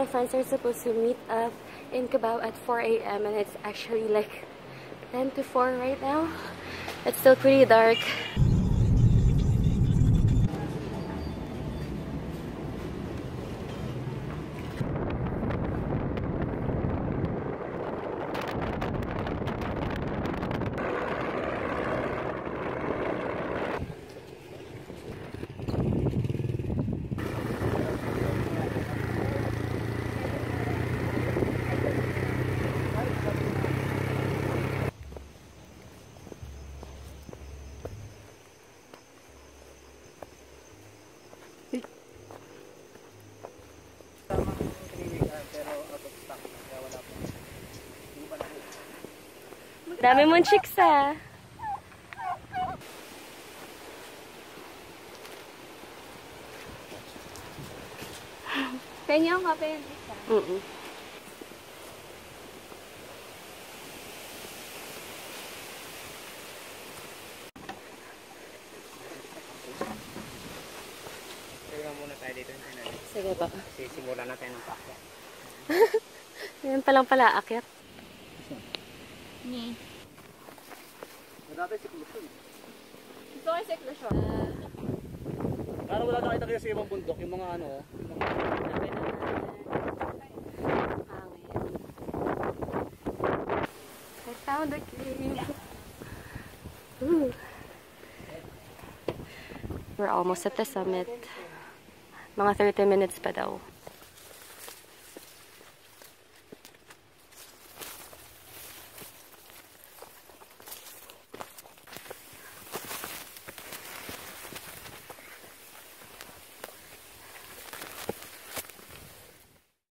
my friends are supposed to meet up in Cubao at 4 a.m. and it's actually like 10 to 4 right now. It's still pretty dark. Dami mong chicks ah. Penyo ang kape. Tingnan muna tayo dito. Sige ba? Sisimulan natin ang pakyat. Ngayon pa lang pala akyat. Ni. Dati siklusyon. Ito ay siklusyon. Parang wala nakita kayo sa ibang bundok, yung mga ano, yung mga hangin. I found a cave. Ooh. We're almost at the summit. Mga 30 minutes pa daw.